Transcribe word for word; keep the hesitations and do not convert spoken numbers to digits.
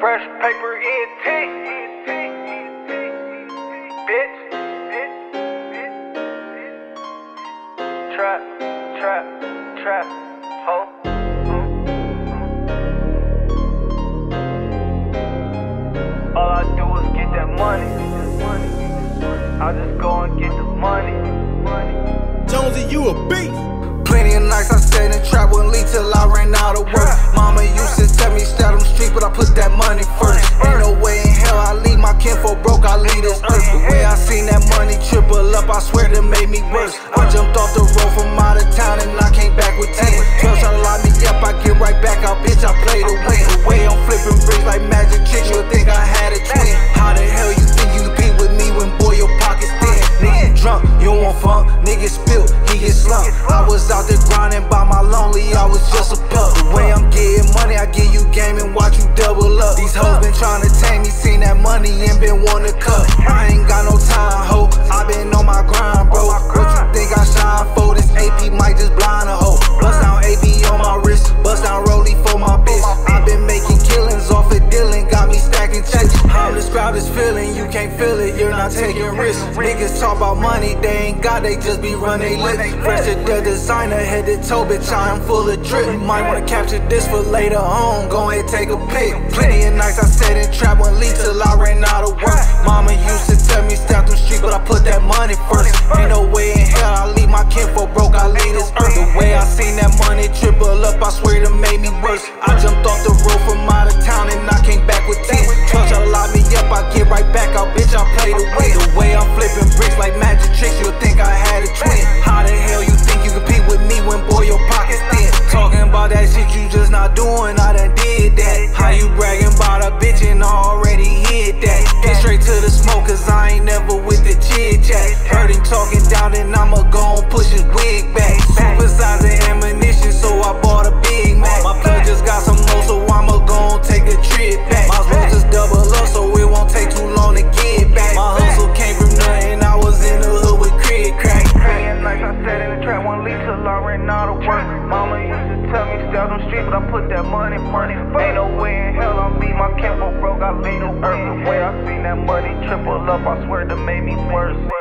Fresh paper E T, bitch. Trap, trap, trap, ho. All I do is get that money. I just go and get the money. Jonesy, you a beast. Plenty of nights I sat in trap, wouldn't leave till I ran out of work. Mama used to tell me stay on them streets, but I put that money first. Ain't no way in hell I leave my kinfolk broke, I leave this earth. The way I seen that money triple up, I swear that made me worse. I jumped off the road from out of town and I came back with ten. twelve try to lock me up, I get right back out, bitch, I play to win. The way I'm flipping bricks like magic tricks, you'll think I had a twin. How the hell you think you compete with me when boy your pockets thin? Nigga drunk, you don't want fun, nigga spill, he get slumped. I was out there grinding by my lonely, I was just a pup. The way I'm getting money, I give you game and watch you double up. These hoes been trying to tame me, seen that money and been wanting to cut. I ain't got no time, ho, I been on my grind, bro. What you think I shine for? This A P might just blind a hoe. Bust down A P on my wrist, bust down Rollie for my bitch. I been making killings off of Dylan, got me stacking checks. How to describe this feeling, you can't feel it, you're not taking risks. Niggas talk about money, they ain't got, they just be run they lips. Fresh to the designer, head to toe, bitch, I am full of drip. Might wanna capture this for later on, go ahead take a pic. Plenty of nights I sat in trap, wouldn't leave till I ran out of work. Mama used to tell me stay out the street, but I put that money first. Ain't no way in hell I leave my kinfolk broke, I leave this earth. The way I seen that money triple up, I swear it made me worse. I jumped off the road from out of town and I came back with ten. twelve try to lock me up, I get right back out, bitch, I play the win. The way I'm flipping bricks like magic tricks, you'll think I had a twin. How the hell you think you compete with me when boy your pockets thin? Talking about that shit you just not doing, I done did that. How you bragging about a bitch and I already hit that? Get straight to the smoke cause I ain't never with the chit chat. Heard him talking down and I'ma go and push his wig back. Supersizing ammunition so I bought a Big Mac. My plug just got some more so I'ma go and take a trip back. Might as well just double up so it won't take too long to get back. My hustle came from nothing, I was in the hood with crib crack. Plenty of nights I sat in the trap, won't leave till I ran out of work. Mama used to tell me stay on them streets, but I put that money first. Ain't no way in hell I beat my kinfolk broke, I leave the earth. The way I seen that money triple up, I swear that made me worse.